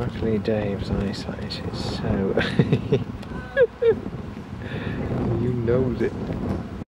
Luckily Dave's eyesight is so... you knows it.